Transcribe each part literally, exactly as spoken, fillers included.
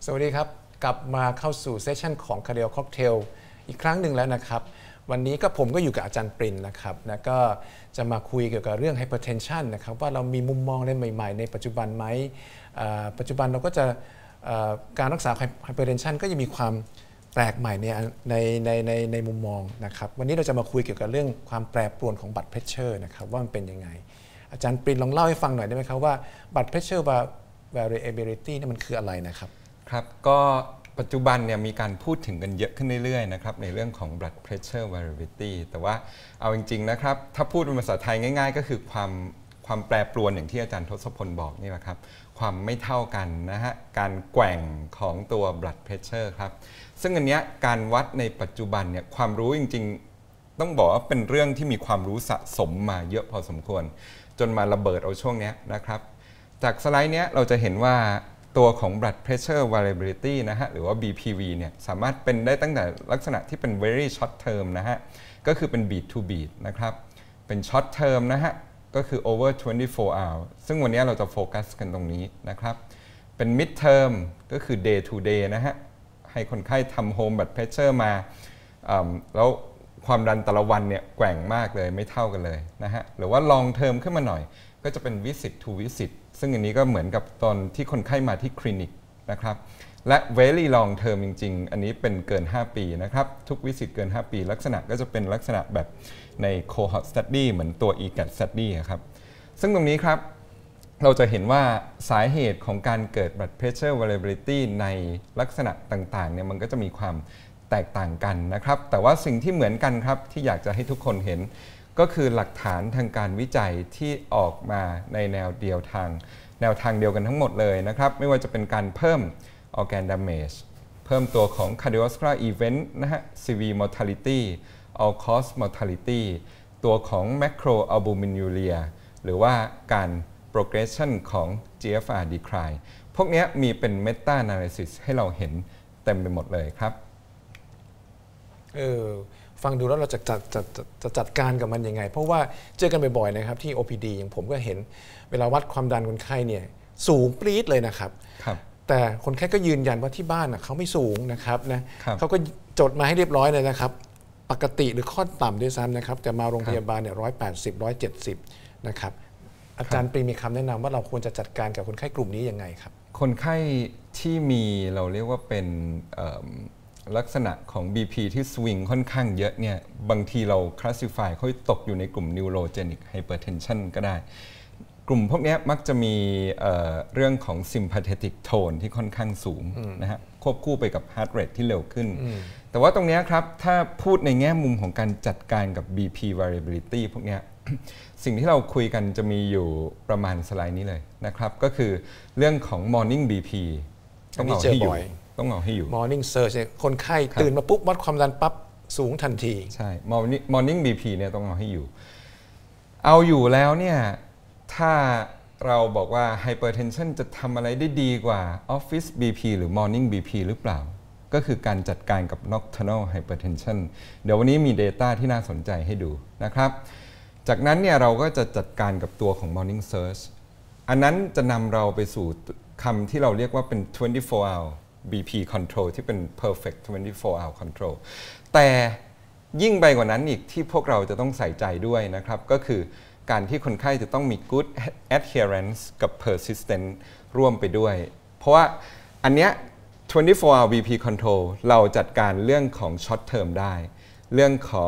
สวัสดีครับกลับมาเข้าสู่เซสชันของ Cardio Cocktail อีกครั้งหนึ่งแล้วนะครับวันนี้ก็ผมก็อยู่กับอาจารย์ปรินนะครับแล้วก็จะมาคุยเกี่ยวกับเรื่อง Hypertension นะครับว่าเรามีมุมมองอะไรใหม่ๆในปัจจุบันไหมปัจจุบันเราก็จะการรักษา Hypertension ก็จะมีความแปลกใหม่ในในในในในมุมมองนะครับวันนี้เราจะมาคุยเกี่ยวกับเรื่องความแปรปรวนของ Blood Pressure นะครับว่ามันเป็นยังไงอาจารย์ปรินลองเล่าให้ฟังหน่อยได้ไหมครับว่า Blood Pressure Variability นี่มันคืออะไรนะครับครับก็ปัจจุบันเนี่ยมีการพูดถึงกันเยอะขึ้นเรื่อยๆนะครับในเรื่องของ blood pressure variability แต่ว่าเอาจริงๆนะครับถ้าพูดเป็นภาษาไทยง่ายๆก็คือความความแปรปรวนอย่างที่อาจารย์ทศพลบอกนี่แหละครับความไม่เท่ากันนะฮะการแกว่งของตัว blood pressure ครับซึ่งอันเนี้ยการวัดในปัจจุบันเนี่ยความรู้จริงๆต้องบอกว่าเป็นเรื่องที่มีความรู้สะสมมาเยอะพอสมควรจนมาระเบิดเอาช่วงนี้นะครับจากสไลด์เนี้ยเราจะเห็นว่าตัวของ blood pressure variability นะฮะหรือว่า บี พี วี เนี่ยสามารถเป็นได้ตั้งแต่ลักษณะที่เป็น very short term นะฮะก็คือเป็น beat to beat นะครับเป็น short term นะฮะก็คือ over twenty-four hours ซึ่งวันนี้เราจะโฟกัสกันตรงนี้นะครับเป็น mid term ก็คือ day to day นะฮะให้คนไข้ทำ home blood pressure มาแล้วความดันแต่ละวันเนี่ยแกว่งมากเลยไม่เท่ากันเลยนะฮะหรือว่า long term ขึ้นมาหน่อยก็จะเป็น visit to visitซึ่งอันนี้ก็เหมือนกับตอนที่คนไข้มาที่คลินิกนะครับและ very long term จริงๆอันนี้เป็นเกินห้าปีนะครับทุกวิสิตเกินห้าปีลักษณะก็จะเป็นลักษณะแบบใน cohort study เหมือนตัว อี แกท study ครับซึ่งตรงนี้ครับเราจะเห็นว่าสาเหตุของการเกิด blood pressure variability ในลักษณะต่างๆเนี่ยมันก็จะมีความแตกต่างกันนะครับแต่ว่าสิ่งที่เหมือนกันครับที่อยากจะให้ทุกคนเห็นก็คือหลักฐานทางการวิจัยที่ออกมาในแนวเดียวทางแนวทางเดียวกันทั้งหมดเลยนะครับไม่ว่าจะเป็นการเพิ่ม organ damage เพิ่มตัวของ cardiovascular event นะฮะ severe mortality all cause mortality ตัวของ macroalbuminuria หรือว่าการ progression ของ จี เอฟ อาร์ decline พวกนี้มีเป็น meta analysis ให้เราเห็นเต็มไปหมดเลยครับเออฟังดูแล้วเราจะจัดจะจะจัดการกับมันยังไงเพราะว่าเจอกันบ่อยๆนะครับที่ โอ พี ดี อย่างผมก็เห็นเวลาวัดความดันคนไข้เนี่ยสูงปรี๊ดเลยนะครับแต่คนไข้ก็ยืนยันว่าที่บ้านเขาไม่สูงนะครับนะเขาก็จดมาให้เรียบร้อยเลยนะครับปกติหรือค่อนต่ำด้วยซ้ำนะครับแต่มาโรงพยาบาลเนี่ยร้อยแปดสิบร้อยเจ็ดสิบนะครับอาจารย์ปรีมีคำแนะนำว่าเราควรจะจัดการกับคนไข้กลุ่มนี้ยังไงครับคนไข้ที่มีเราเรียกว่าเป็นลักษณะของ บี พี ที่สวิงค่อนข้างเยอะเนี่ยบางทีเราคลาสสิฟายเขาตกอยู่ในกลุ่ม neurogenic hypertension ก็ได้กลุ่มพวกนี้มักจะมีเ, เรื่องของ sympathetic tone ที่ค่อนข้างสูงนะฮะควบคู่ไปกับ heart rate ที่เร็วขึ้นแต่ว่าตรงนี้ครับถ้าพูดในแง่มุมของการจัดการกับ บี พี variability พวกนี้ สิ่งที่เราคุยกันจะมีอยู่ประมาณสไลด์นี้เลยนะครับก็คือเรื่องของ morning บี พี ต้องเอาให้อยู่ต้องเอาให้อยู่ morning surge คนไข้ตื่นมาปุ๊บวัดความดันปั๊บสูงทันทีใช่ morning morning บี พี เนี่ยต้องเอาให้อยู่เอาอยู่แล้วเนี่ยถ้าเราบอกว่า hypertension จะทำอะไรได้ดีกว่า office บี พี หรือ morning บี พี หรือเปล่าก็คือการจัดการกับ nocturnal hypertension เดี๋ยววันนี้มี data ที่น่าสนใจให้ดูนะครับจากนั้นเนี่ยเราก็จะจัดการกับตัวของ morning surge อันนั้นจะนำเราไปสู่คำที่เราเรียกว่าเป็น twenty-four hourบี พี control ที่เป็น perfect twenty-four hour control แต่ยิ่งไปกว่านั้นอีกที่พวกเราจะต้องใส่ใจด้วยนะครับก็คือการที่คนไข้จะต้องมี good adherence กับ persistent ร่วมไปด้วยเพราะว่าอันเนี้ยtwenty-four hour บี พี control เราจัดการเรื่องของ short term ได้เรื่องของ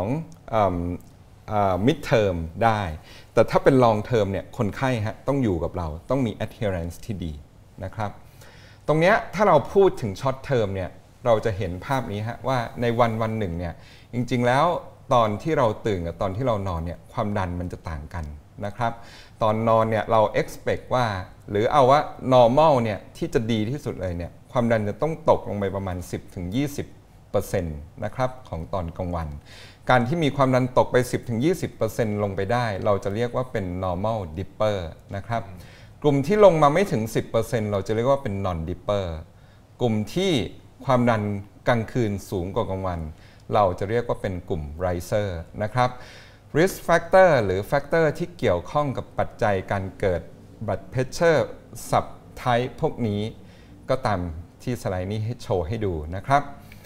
mid term ได้แต่ถ้าเป็น long term เนี่ยคนไข้ฮะต้องอยู่กับเราต้องมี adherence ที่ดีนะครับตรงนี้ถ้าเราพูดถึงช็อตเทอมเนี่ยเราจะเห็นภาพนี้ฮะว่าในวันวันหนึ่งเนี่ยจริงๆแล้วตอนที่เราตื่นกับตอนที่เรานอนเนี่ยความดันมันจะต่างกันนะครับตอนนอนเนี่ยเรา expect ว่าหรือเอาว่า normal เนี่ยที่จะดีที่สุดเลยเนี่ยความดันจะต้องตกลงไปประมาณ สิบถึงยี่สิบเปอร์เซ็นต์ นะครับของตอนกลางวันการที่มีความดันตกไป สิบถึงยี่สิบเปอร์เซ็นต์ ลงไปได้เราจะเรียกว่าเป็น normal dipper นะครับกลุ่มที่ลงมาไม่ถึง สิบเปอร์เซ็นต์ เราจะเรียกว่าเป็น non dipper กลุ่มที่ความดันกลางคืนสูงกว่ากลางวันเราจะเรียกว่าเป็นกลุ่ม riser นะครับ risk factor หรือ factor ที่เกี่ยวข้องกับปัจจัยการเกิด blood pressure subtype พวกนี้ก็ตามที่สไลด์นี้ให้โชว์ให้ดูนะครับ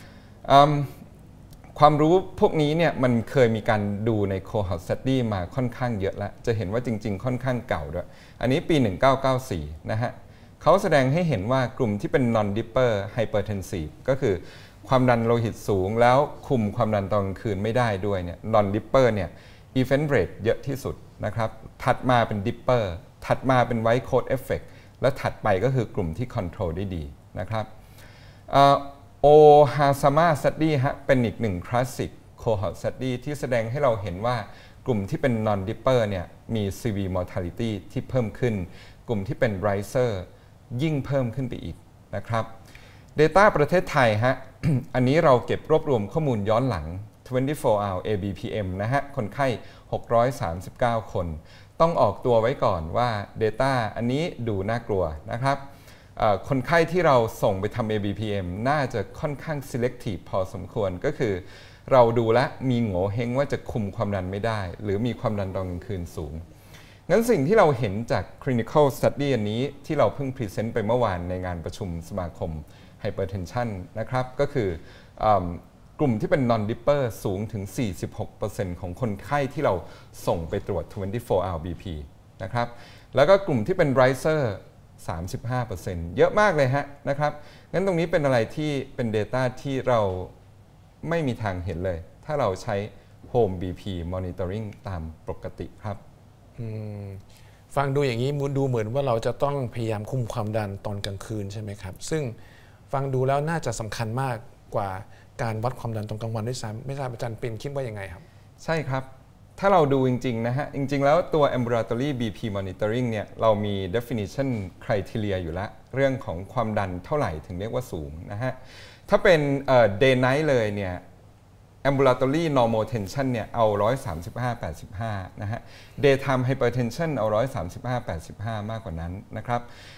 ความรู้พวกนี้เนี่ยมันเคยมีการดูใน cohort study มาค่อนข้างเยอะแล้วจะเห็นว่าจริงๆค่อนข้างเก่าด้วยอันนี้ปีหนึ่งพันเก้าร้อยเก้าสิบสี่นะฮะเขาแสดงให้เห็นว่ากลุ่มที่เป็น non dipper hypertensive ก็คือความดันโลหิตสูงแล้วคุมความดันตอนกลางคืนไม่ได้ด้วยเนี่ย non dipper เนี่ย event rate เยอะที่สุดนะครับถัดมาเป็น dipper ถัดมาเป็น white coat effect และถัดไปก็คือกลุ่มที่ control ได้ดีนะครับโอฮาซาม่าสตัดดี้ฮะเป็นอีกหนึ่งคลาสสิกโคฮอร์ตสตัดดี้ที่แสดงให้เราเห็นว่ากลุ่มที่เป็น non dipper เนี่ยมี severe mortality ที่เพิ่มขึ้นกลุ่มที่เป็น riser ยิ่งเพิ่มขึ้นไปอีกนะครับ Data ประเทศไทยฮะ อันนี้เราเก็บรวบรวมข้อมูลย้อนหลังยี่สิบสี่ hour เอ บี พี เอ็ม นะฮะคนไข้หกร้อยสามสิบเก้าคนต้องออกตัวไว้ก่อนว่า Data อันนี้ดูน่ากลัวนะครับคนไข้ที่เราส่งไปทำ เอ บี พี เอ็ม น่าจะค่อนข้าง selective พอสมควรก็คือเราดูแลมีโง่เฮงว่าจะคุมความดันไม่ได้หรือมีความดันตอนกลางคืนสูงงั้นสิ่งที่เราเห็นจาก clinical study อันนี้ที่เราเพิ่งพรีเซนต์ไปเมื่อวานในงานประชุมสมาคม hypertension นะครับก็คือกลุ่มที่เป็น non dipper สูงถึง สี่สิบหกเปอร์เซ็นต์ ของคนไข้ที่เราส่งไปตรวจยี่สิบสี่ hour บี พี นะครับแล้วก็กลุ่มที่เป็น riserสามสิบห้าเปอร์เซ็นต์ เยอะมากเลยฮะนะครับงั้นตรงนี้เป็นอะไรที่เป็น Data ที่เราไม่มีทางเห็นเลยถ้าเราใช้ Home บี พี Monitoring ตามปกติครับฟังดูอย่างนี้ดูเหมือนว่าเราจะต้องพยายามคุมความดันตอนกลางคืนใช่ไหมครับซึ่งฟังดูแล้วน่าจะสำคัญมากกว่าการวัดความดันตอนกลางวันด้วยซ้ำไม่ทราบอาจารย์ปิ่นคิดว่ายังไงครับใช่ครับถ้าเราดูจริงๆนะฮะจริงๆแล้วตัว ambulatory บี พี monitoring เนี่ยเรามี definition criteria อยู่แล้วเรื่องของความดันเท่าไหร่ถึงเรียกว่าสูงนะฮะถ้าเป็น day night เลยเนี่ย ambulatory normal tension เนี่ยเอาหนึ่งร้อยสามสิบห้า แปดสิบห้านะฮะ daytime hypertension เอาหนึ่งร้อยสามสิบห้า แปดสิบห้ามากกว่านั้นนะครับ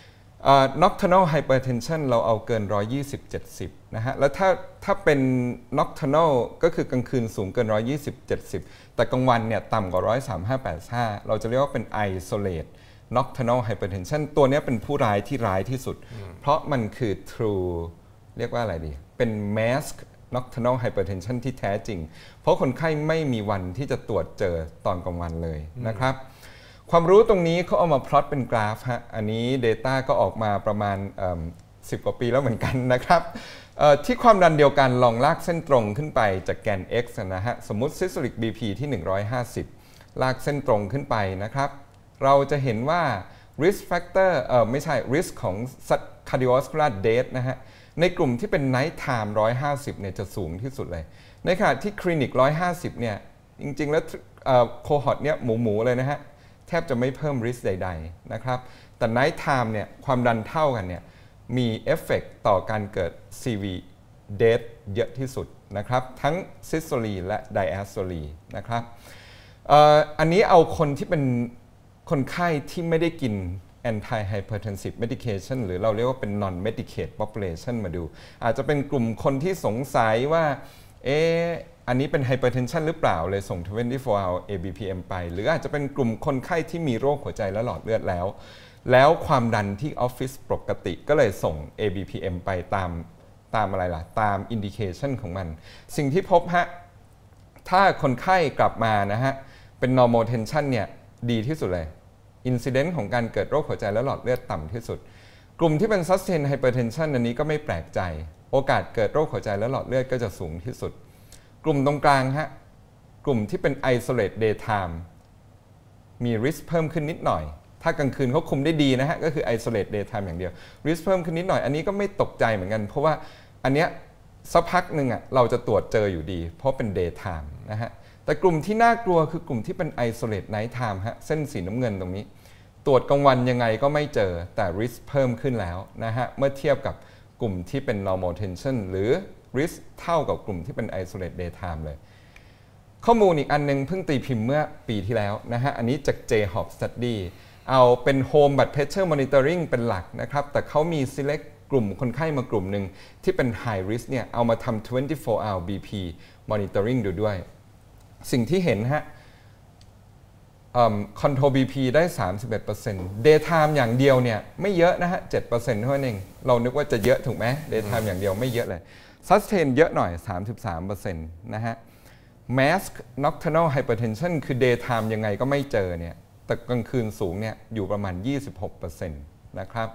nocturnal hypertension เราเอาเกินหนึ่งร้อยยี่สิบ เจ็ดสิบนะฮะแล้วถ้าถ้าเป็น nocturnal ก็คือกลางคืนสูงเกินหนึ่งร้อยยี่สิบ เจ็ดสิบแต่กลางวันเนี่ยต่ำกว่าหนึ่งร้อยสามสิบห้า แปดสิบห้าเราจะเรียกว่าเป็น isolate nocturnal hypertension ตัวนี้เป็นผู้ร้ายที่ร้ายที่สุดเพราะมันคือ true เรียกว่าอะไรดีเป็น mask nocturnal hypertension ที่แท้จริงเพราะคนไข้ไม่มีวันที่จะตรวจเจอตอนกลางวันเลยนะครับความรู้ตรงนี้เขาเอามาพลอตเป็นกราฟฮะอันนี้ Data ก็ออกมาประมาณสิบกว่าปีแล้วเหมือนกันนะครับที่ความดันเดียวกันลองลากเส้นตรงขึ้นไปจากแกน x นะฮะสมมุติ systolic บี พี ที่หนึ่งร้อยห้าสิบลากเส้นตรงขึ้นไปนะครับเราจะเห็นว่า risk factor เอ่อไม่ใช่ risk ของ cardiovascular death นะฮะในกลุ่มที่เป็น night time หนึ่งร้อยห้าสิบเนี่ยจะสูงที่สุดเลยในขณะที่ clinic หนึ่งร้อยห้าสิบเนี่ยจริงๆแล้วโคฮอร์ตเนี่ยหมูๆเลยนะฮะแทบจะไม่เพิ่ม risk ใดๆนะครับแต่ night time เนี่ยความดันเท่ากันเนี่ยมีเอฟเฟกต์ต่อการเกิด ซี วี death เยอะที่สุดนะครับทั้ง systole และ diastole นะครับ อ, อันนี้เอาคนที่เป็นคนไข้ที่ไม่ได้กิน anti hypertensive medication หรือเราเรียกว่าเป็น non medicated population มาดูอาจจะเป็นกลุ่มคนที่สงสัยว่าเอออันนี้เป็น hypertension หรือเปล่าเลยส่งยี่สิบสี่ hour เอ บี พี เอ็ม ไปหรืออาจจะเป็นกลุ่มคนไข้ที่มีโรคหัวใจและหลอดเลือดแล้วแล้วความดันที่ออฟฟิศปกติก็เลยส่ง เอ บี พี เอ็ม ไปตามตามอะไรล่ะตาม indication ของมันสิ่งที่พบฮะถ้าคนไข้กลับมานะฮะเป็น normal tension เนี่ยดีที่สุดเลย incidence ของการเกิดโรคหัวใจและหลอดเลือดต่ำที่สุดกลุ่มที่เป็น sustained hypertension อันนี้ก็ไม่แปลกใจโอกาสเกิดโรคหัวใจและหลอดเลือดก็จะสูงที่สุดกลุ่มตรงกลางฮะกลุ่มที่เป็น isolate daytime มี risk เพิ่มขึ้นนิดหน่อยถ้ากลางคืนเขาคุมได้ดีนะฮะก็คือ isolate daytime อย่างเดียว risk เพิ่มขึ้นนิดหน่อยอันนี้ก็ไม่ตกใจเหมือนกันเพราะว่าอันเนี้ยสักพักหนึ่งอ่ะเราจะตรวจเจออยู่ดีเพราะเป็น daytime นะฮะแต่กลุ่มที่น่ากลัวคือกลุ่มที่เป็น isolate night time ฮะเส้นสีน้ำเงินตรงนี้ตรวจกลางวันยังไงก็ไม่เจอแต่ risk เพิ่มขึ้นแล้วนะฮะเมื่อเทียบกับกลุ่มที่เป็น normal tension หรือ risk เท่ากับกลุ่มที่เป็น isolate daytime เลยข้อมูลอีกอันนึงเพิ่งตีพิมพ์เมื่อปีที่แล้วนะฮะอันนี้จาก เจ ฮอป Study เอาเป็น Home Blood Pressure Monitoring เป็นหลักนะครับแต่เขามี select กลุ่มคนไข้มากลุ่มหนึ่งที่เป็น High Risk เนี่ยเอามาทำยี่สิบสี่ hour บี พี Monitoring ดูด้วยสิ่งที่เห็นฮะคอนโทร บี พี ได้ สามสิบเอ็ดเปอร์เซ็นต์ Daytime อย่างเดียวเนี่ยไม่เยอะนะฮะ เจ็ดเปอร์เซ็นต์ เท่านั้นเองเรานึกว่าจะเยอะถูกไหม Daytime อย่างเดียวไม่เยอะเลย Sustain เยอะหน่อย สามสิบสามเปอร์เซ็นต์ นะฮะ Mask Nocturnal Hypertension คือ Daytime ยังไงก็ไม่เจอเนี่ยแต่กลางคืนสูงเนี่ยอยู่ประมาณ ยี่สิบหกเปอร์เซ็นต์ นะครับ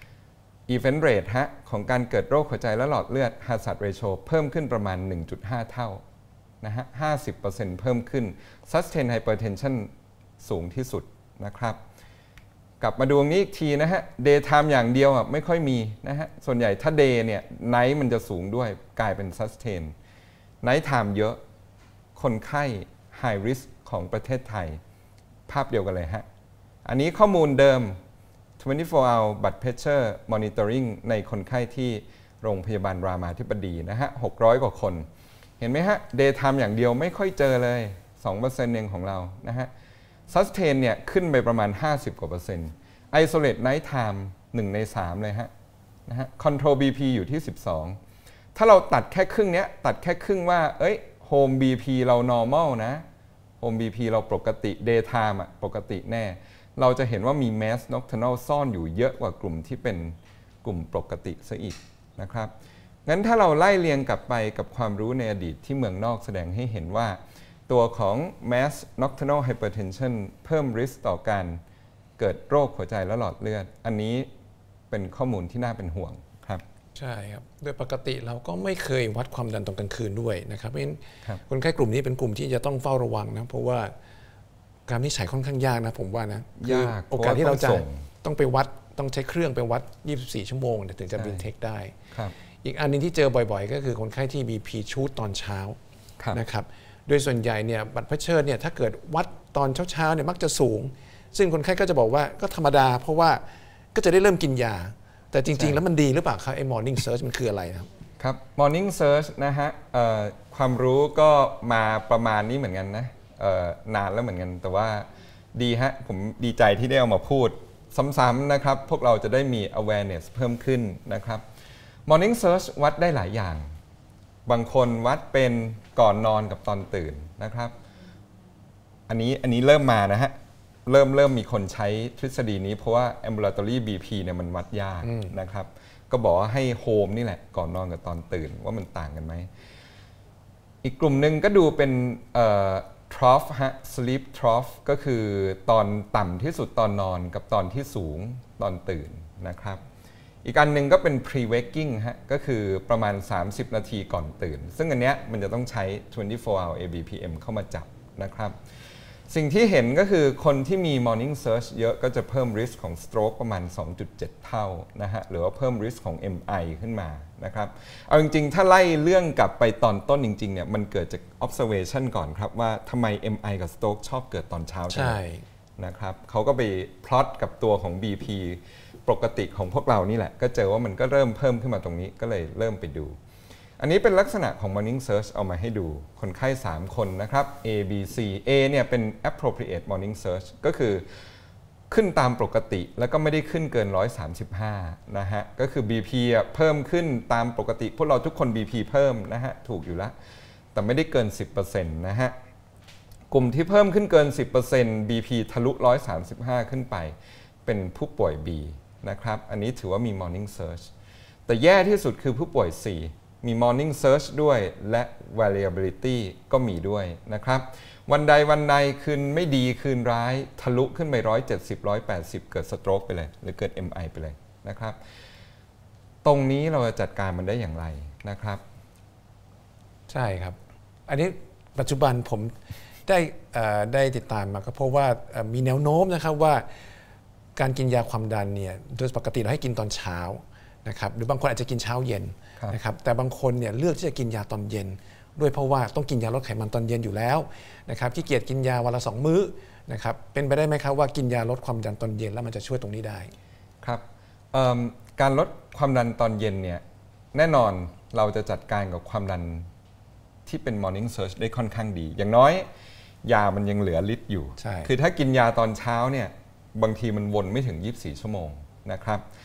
Event Rate ฮะของการเกิดโรคหัวใจและหลอดเลือด Hazard Ratio เพิ่มขึ้นประมาณ หนึ่งจุดห้า เท่านะฮะ ห้าสิบเปอร์เซ็นต์ เพิ่มขึ้น Sustain Hypertension สูงที่สุดนะครับกลับมาดูตรงนี้อีกทีนะฮะ Daytime อย่างเดียวอ่ะไม่ค่อยมีนะฮะส่วนใหญ่ถ้า Day เนี่ย Night มันจะสูงด้วยกลายเป็น Sustain Night Time เยอะคนไข้ High Risk ของประเทศไทยภาพเดียวกันเลยฮะอันนี้ข้อมูลเดิมยี่สิบสี่ hour blood pressure monitoring ในคนไข้ที่โรงพยาบาลรามาธิบดีนะฮะหกร้อยกว่าคนเห็นไหมฮะ Daytime อย่างเดียวไม่ค่อยเจอเลย สองเปอร์เซ็นต์ เองของเรานะฮะ Sustain เนี่ยขึ้นไปประมาณห้าสิบกว่าเปอร์เซ็นต์ Isolate Night Time หนึ่งในสามเลยฮะนะฮะ Control บี พี อยู่ที่สิบสองถ้าเราตัดแค่ครึ่งเนี้ยตัดแค่ครึ่งว่าเอ้ย Home บี พี เรา normal นะ Home บี พี เราปกติ Daytime อ่ะปกติแน่เราจะเห็นว่ามี Mass Nocturnal ซ่อนอยู่เยอะกว่ากลุ่มที่เป็นกลุ่มปกติซะอีกนะครับงั้นถ้าเราไล่เรียงกลับไปกับความรู้ในอดีตที่เมืองนอกแสดงให้เห็นว่าตัวของ Mass Nocturnal Hypertension เพิ่ม risk ต่อการเกิดโรคหัวใจและหลอดเลือดอันนี้เป็นข้อมูลที่น่าเป็นห่วงครับใช่ครับโดยปกติเราก็ไม่เคยวัดความดันตอนกลางคืนด้วยนะครับเพราะฉะนั้นคนไข้กลุ่มนี้เป็นกลุ่มที่จะต้องเฝ้าระวังนะเพราะว่าการวินิจฉัยค่อนข้างยากนะผมว่านะยากโอกาสที่เราจะต้องไปวัดต้องใช้เครื่องไปวัดยี่สิบสี่ชั่วโมงถึงจะดีเทคได้อีกอันนึงที่เจอบ่อยๆก็คือคนไข้ที่ บี พี ชูตตอนเช้านะครับโดยส่วนใหญ่เนี่ยบัตรเพชเชอร์เนี่ยถ้าเกิดวัดตอนเช้าๆเนี่ยมักจะสูงซึ่งคนไข้ก็จะบอกว่าก็ธรรมดาเพราะว่าก็จะได้เริ่มกินยาแต่จริงๆแล้วมันดีหรือเปล่าครับไอ้ morning search มันคืออะไรครับครับ morning search นะฮะความรู้ก็มาประมาณนี้เหมือนกันนะนานแล้วเหมือนกันแต่ว่าดีฮะผมดีใจที่ได้เอามาพูดซ้ำๆนะครับพวกเราจะได้มี awareness เพิ่มขึ้นนะครับ morning search วัดได้หลายอย่างบางคนวัดเป็นก่อนนอนกับตอนตื่นนะครับอันนี้อันนี้เริ่มมานะฮะเริ่มเริ่มมีคนใช้ทฤษฎีนี้เพราะว่า ambulatory บี พี เนี่ยมันวัดยากนะครับก็บอกว่าให้โฮมนี่แหละก่อนนอนกับตอนตื่นว่ามันต่างกันไหมอีกกลุ่มหนึ่งก็ดูเป็นtrough ฮะ sleep trough ก็คือตอนต่ำที่สุดตอนนอนกับตอนที่สูงตอนตื่นนะครับอีกอันหนึ่งก็เป็น pre-waking ฮะก็คือประมาณสามสิบนาทีก่อนตื่นซึ่งอันเนี้ยมันจะต้องใช้ยี่สิบสี่ hour เอ บี พี เอ็ม เข้ามาจับนะครับสิ่งที่เห็นก็คือคนที่มี morning search เยอะก็จะเพิ่ม risk ของ stroke ประมาณ สองจุดเจ็ด เท่านะฮะหรือว่าเพิ่ม risk ของ เอ็ม ไอ ขึ้นมานะครับเอาจริงๆถ้าไล่เรื่องกลับไปตอนต้นจริงๆเนี่ยมันเกิดจาก observation ก่อนครับว่าทำไม เอ็ม ไอ กับ stroke ชอบเกิดตอนเช้าใช่นะครับเขาก็ไปพลอตกับตัวของ บี พี ปกติของพวกเรานี่แหละก็เจอว่ามันก็เริ่มเพิ่มขึ้นมาตรงนี้ก็เลยเริ่มไปดูอันนี้เป็นลักษณะของ morning search เอามาให้ดูคนไข้สามคนนะครับ A B C A เนี่ยเป็น appropriate morning search ก็คือขึ้นตามปกติแล้วก็ไม่ได้ขึ้นเกินหนึ่งร้อยสามสิบห้านะฮะก็คือ บี พี อ่ะเพิ่มขึ้นตามปกติพวกเราทุกคน บี พี เพิ่มนะฮะถูกอยู่แล้วแต่ไม่ได้เกิน สิบเปอร์เซ็นต์ นะฮะกลุ่มที่เพิ่มขึ้นเกิน สิบเปอร์เซ็นต์ บี พี ทะลุหนึ่งร้อยสามสิบห้าขึ้นไปเป็นผู้ป่วย B นะครับอันนี้ถือว่ามี morning search แต่แย่ที่สุดคือผู้ป่วย Cมี morning search ด้วยและ variability ก็มีด้วยนะครับวันใดวันใดคืนไม่ดีคืนร้ายทะลุขึ้นไปหนึ่งร้อยเจ็ดสิบ หนึ่งร้อยแปดสิบเกิด stroke ไปเลยหรือเกิด เอ็ม ไอ ไปเลยนะครับตรงนี้เราจะจัดการมันได้อย่างไรนะครับใช่ครับอันนี้ปัจจุบันผมได้ได้ติดตามมาก็เพราะว่ามีแนวโน้มนะครับว่าการกินยาความดันเนี่ยโดยปกติเราให้กินตอนเช้านะครับหรือบางคนอาจจะกินเช้าเย็นนะครับแต่บางคนเนี่ยเลือกที่จะกินยาตอนเย็นด้วยเพราะว่าต้องกินยาลดไขมันตอนเย็นอยู่แล้วนะครับขี้เกียจกินยาวันละสองมื้อนะครับเป็นไปได้ไหมครับว่ากินยาลดความดันตอนเย็นแล้วมันจะช่วยตรงนี้ได้ครับการลดความดันตอนเย็นเนี่ยแน่นอนเราจะจัดการกับความดันที่เป็น morning surge ได้ค่อนข้างดีอย่างน้อยยามันยังเหลือฤทธิ์อยู่คือถ้ากินยาตอนเช้าเนี่ยบางทีมันวนไม่ถึงยี่สิบสี่ชั่วโมงนะครับ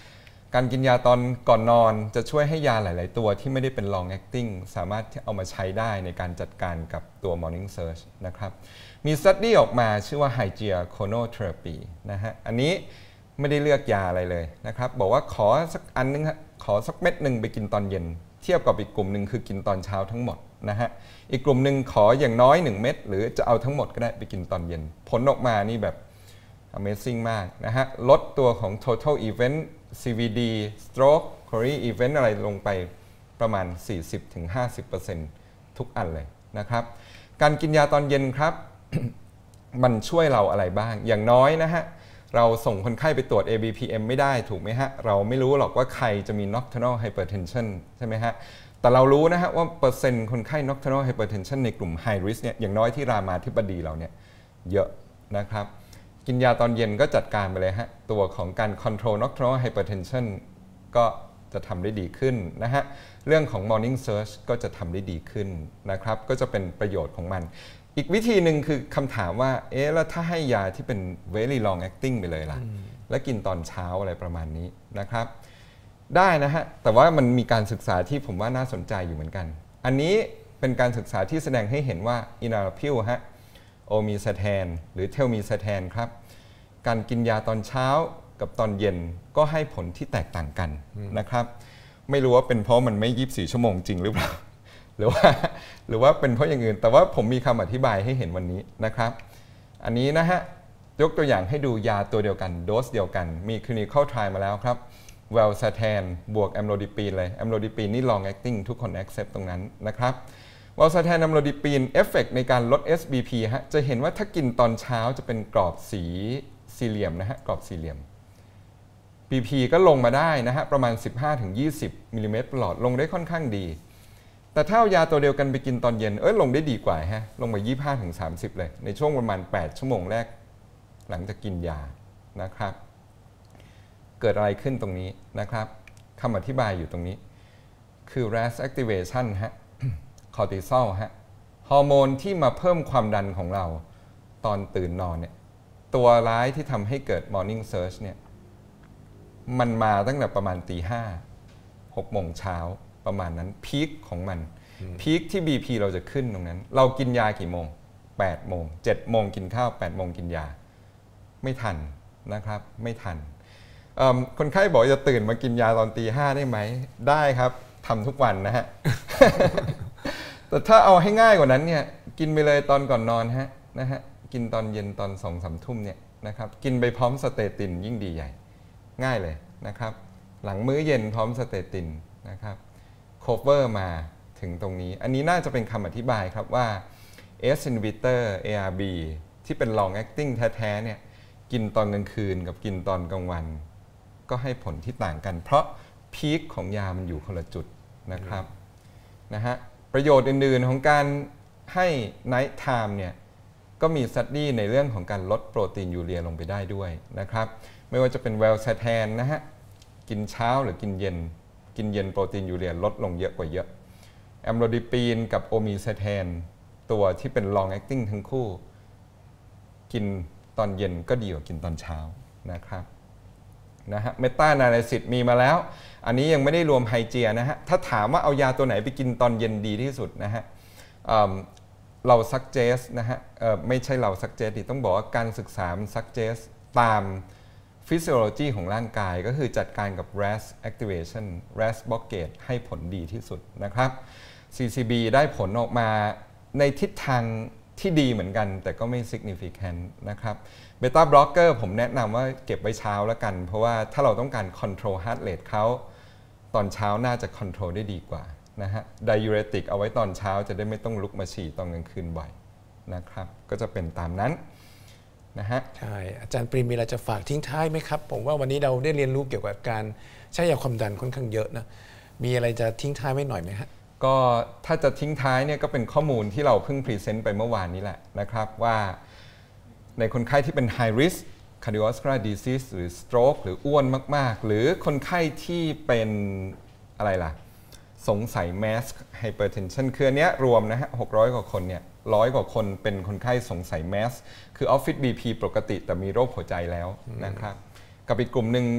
การกินยาตอนก่อนนอนจะช่วยให้ยาหลายๆตัวที่ไม่ได้เป็น long acting สามารถเอามาใช้ได้ในการจัดการกับตัว morning surge นะครับมี study ออกมาชื่อว่า Hygieia Chronotherapy นะฮะอันนี้ไม่ได้เลือกยาอะไรเลยนะครับบอกว่าขอสักอันนึงขอสักเม็ดหนึ่งไปกินตอนเย็นเทียบกับอีกกลุ่มหนึ่งคือกินตอนเช้าทั้งหมดนะฮะอีกกลุ่มหนึ่งขออย่างน้อยหนึ่งเม็ดหรือจะเอาทั้งหมดก็ได้ไปกินตอนเย็นผลออกมานี่แบบ Amazing มากนะฮะลดตัวของ total event ซี วี ดี stroke coronary event อะไรลงไปประมาณ สี่สิบถึงห้าสิบเปอร์เซ็นต์ ทุกอันเลยนะครับการกินยาตอนเย็นครับ มันช่วยเราอะไรบ้างอย่างน้อยนะฮะเราส่งคนไข้ไปตรวจ เอ บี พี เอ็ม ไม่ได้ถูกไหมฮะเราไม่รู้หรอกว่าใครจะมี nocturnal hypertension ใช่ไหมฮะแต่เรารู้นะฮะว่าเปอร์เซ็นต์คนไข้ nocturnal hypertension ในกลุ่ม high risk เนี่ยอย่างน้อยที่รามาธิบดีเราเนี่ยเยอะนะครับกินยาตอนเย็นก็จัดการไปเลยฮะตัวของการ control nocturnal hypertension ก็จะทำได้ดีขึ้นนะฮะเรื่องของ morning surge ก็จะทำได้ดีขึ้นนะครับก็จะเป็นประโยชน์ของมันอีกวิธีหนึ่งคือคำถามว่าเอ๊ะแล้วถ้าให้ยาที่เป็น very long acting ไปเลยล่ะแล้วกินตอนเช้าอะไรประมาณนี้นะครับได้นะฮะแต่ว่ามันมีการศึกษาที่ผมว่าน่าสนใจอยู่เหมือนกันอันนี้เป็นการศึกษาที่แสดงให้เห็นว่าอินาราพิลฮะโอมีซาแทนหรือเทลมีซาแทนครับการกินยาตอนเช้ากับตอนเย็นก็ให้ผลที่แตกต่างกันนะครับไม่รู้ว่าเป็นเพราะมันไม่ยี่สิบสี่ชั่วโมงจริงหรือเปล่าหรือว่าหรือว่าเป็นเพราะอย่างอื่นแต่ว่าผมมีคำอธิบายให้เห็นวันนี้นะครับอันนี้นะฮะยกตัวอย่างให้ดูยาตัวเดียวกันโดสเดียวกันมี clinical trial มาแล้วครับเวลซาแทนบวกแอมโลดิปีนเลยแอมโลดิปีนนี่ long acting ทุกคน accept ตรงนั้นนะครับเวลซาแทนแอมโลดิปีนเอฟเฟกต์ในการลด เอส บี พี ฮะจะเห็นว่าถ้ากินตอนเช้าจะเป็นกรอบสีสี่เหลี่ยมนะฮะกรอบสี่เหลี่ยม บี พี ก็ลงมาได้นะฮะประมาณ สิบห้าถึงยี่สิบ มิลลิเมตรประหลอดลงได้ค่อนข้างดีแต่ถ้าเอายาตัวเดียวกันไปกินตอนเย็นเอ้ยลงได้ดีกว่าฮะลงมา ยี่สิบห้าถึงสามสิบ เลยในช่วงประมาณแปดชั่วโมงแรกหลังจากกินยานะครับเกิดอะไรขึ้นตรงนี้นะครับคำอธิบายอยู่ตรงนี้คือ เรส activation ฮะ คอร์ติซอลฮะฮอร์โมนที่มาเพิ่มความดันของเราตอนตื่นนอนเนี่ยตัวร้ายที่ทำให้เกิด morning surge เนี่ยมันมาตั้งแต่ประมาณตีห้าหกโมงเช้าประมาณนั้นพีคของมันพีคที่ บี พี เราจะขึ้นตรงนั้นเรากินยากี่โมงแปดโมงเจ็ดโมงกินข้าวแปดโมงกินยาไม่ทันนะครับไม่ทันคนไข้บอกจะตื่นมากินยาตอนตีห้าได้ไหมได้ครับทำทุกวันนะฮะ แต่ถ้าเอาให้ง่ายกว่านั้นเนี่ยกินไปเลยตอนก่อนนอนฮะนะฮะกินตอนเย็นตอนสองสามทุ่มเนี่ยนะครับกินไปพร้อมสเตตินยิ่งดีใหญ่ง่ายเลยนะครับหลังมื้อเย็นพร้อมสเตตินนะครับโคเวอร์มาถึงตรงนี้อันนี้น่าจะเป็นคำอธิบายครับว่า เอส inhibitor เอ อาร์ บี ที่เป็น long acting แท้ๆเนี่ยกินตอนกลางคืนกับกินตอนกลางวันก็ให้ผลที่ต่างกันเพราะพีคของยามันอยู่คนละจุดนะครับนะฮะประโยชน์อื่นๆของการให้ night time เนี่ยก็มีสตั๊ดดี้ในเรื่องของการลดโปรตีนยูเรียลงไปได้ด้วยนะครับไม่ว่าจะเป็นเวลซาแทนนะฮะกินเช้าหรือกินเย็นกินเย็นโปรตีนยูเรียลดลงเยอะกว่าเยอะแอมโลดิปีนกับโอมีซาแทนตัวที่เป็น long acting ทั้งคู่กินตอนเย็นก็ดีกว่ากินตอนเช้านะครับนะฮะเมตา นาลิซิสมีมาแล้วอันนี้ยังไม่ได้รวมไฮเจียนะฮะถ้าถามว่าเอายาตัวไหนไปกินตอนเย็นดีที่สุดนะฮะเราซักเจสนะฮะไม่ใช่เราซักเจสดิต้องบอกว่าการศึกษามันซักเจสตามฟิสิโอโลจีของร่างกายก็คือจัดการกับ เรส activation เรส blockade ให้ผลดีที่สุดนะครับ ซี ซี บี ได้ผลออกมาในทิศทางที่ดีเหมือนกันแต่ก็ไม่ significant นะครับเบต้าบล็อกเกอร์ผมแนะนำว่าเก็บไว้เช้าแล้วกันเพราะว่าถ้าเราต้องการ control heart rate เขาตอนเช้าน่าจะ control ได้ดีกว่านะฮะ diuretic เอาไว้ตอนเช้าจะได้ไม่ต้องลุกมาฉี่ตอนกลางคืนบ่อยนะครับก็จะเป็นตามนั้นนะฮะใช่อาจารย์ปรีมีอะไรจะฝากทิ้งท้ายไหมครับผมว่าวันนี้เราได้เรียนรู้เกี่ยวกับการใช้ยาความดันค่อนข้างเยอะนะมีอะไรจะทิ้งท้ายไว้หน่อยไหมฮะก็ถ้าจะทิ้งท้ายเนี่ยก็เป็นข้อมูลที่เราเพิ่งพรีเซนต์ไปเมื่อวานนี้แหละนะครับว่าในคนไข้ที่เป็น high risk cardiovascular disease หรือ stroke หรืออ้วนมากๆหรือคนไข้ที่เป็นอะไรล่ะสงสัย mask hypertension คืออันเนี้ยรวมนะฮะหกร้อยกว่าคนเนี่ยร้อยกว่าคนเป็นคนไข้สงสัย mask คือ office บี พี ปกติแต่มีโรคหัวใจแล้วนะครับกับอีกกลุ่มหนึ่ง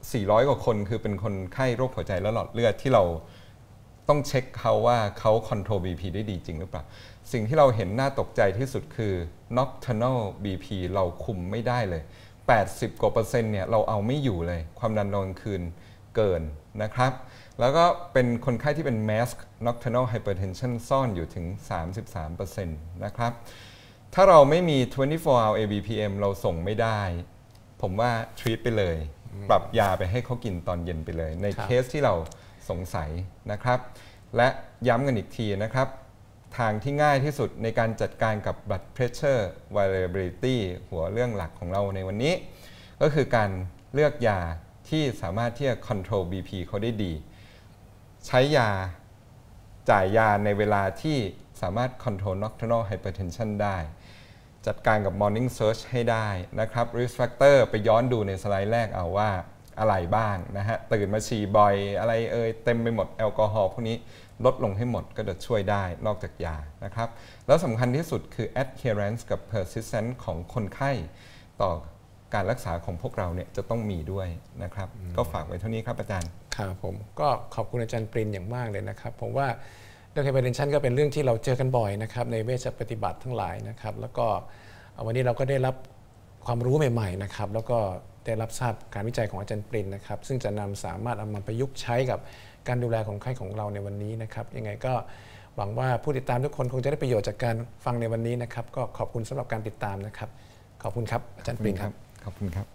สี่ร้อย กว่าคนคือเป็นคนไข้โรคหัวใจและหลอดเลือดที่เราต้องเช็คเขาว่าเขา control บี พี ได้ดีจริงหรือเปล่าสิ่งที่เราเห็นน่าตกใจที่สุดคือ nocturnal บี พี เราคุมไม่ได้เลยแปดสิบกว่าเปอร์เซ็นต์เนี่ยเราเอาไม่อยู่เลยความดันนอนกลางคืนเกินนะครับแล้วก็เป็นคนไข้ที่เป็น mask nocturnal hypertension ซ่อนอยู่ถึง สามสิบสามเปอร์เซ็นต์ นะครับถ้าเราไม่มียี่สิบสี่ hour เอ บี พี เอ็ม เราส่งไม่ได้ผมว่า treat ไปเลยปรับยาไปให้เขากินตอนเย็นไปเลยในเคสที่เราสงสัยนะครับและย้ำกันอีกทีนะครับทางที่ง่ายที่สุดในการจัดการกับ blood pressure variability หัวเรื่องหลักของเราในวันนี้ก็คือการเลือกยาที่สามารถที่จะ control บี พี เขาได้ดีใช้ยาจ่ายยาในเวลาที่สามารถ control nocturnal hypertension ได้จัดการกับ morning surge ให้ได้นะครับ risk factor ไปย้อนดูในสไลด์แรกเอาว่าอะไรบ้างนะฮะตื่นมาฉี่บ่อยอะไรเอ่ยเต็มไปหมดแอลกอฮอล์พวกนี้ลดลงให้หมดก็จะช่วยได้นอกจากยานะครับแล้วสำคัญที่สุดคือ adherence กับ persistence ของคนไข้ต่อการรักษาของพวกเราเนี่ยจะต้องมีด้วยนะครับก็ฝากไว้เท่านี้ครับอาจารย์ครับผมก็ขอบคุณอาจารย์ปรินอย่างมากเลยนะครับผมว่าเรื่อง hypertension ก็เป็นเรื่องที่เราเจอกันบ่อยนะครับในเวชปฏิบัติทั้งหลายนะครับแล้วก็วันนี้เราก็ได้รับความรู้ใหม่ๆนะครับแล้วก็ได้รับทราบการวิจัยของอาจารย์ปรินนะครับซึ่งจะนำสามารถเอามาประยุกต์ใช้กับการดูแลของไข้ของเราในวันนี้นะครับยังไงก็หวังว่าผู้ติดตามทุกคนคงจะได้ประโยชน์จากการฟังในวันนี้นะครับก็ขอบคุณสำหรับการติดตามนะครับขอบคุณครับอาจารย์ปรินครับขอบคุณครับ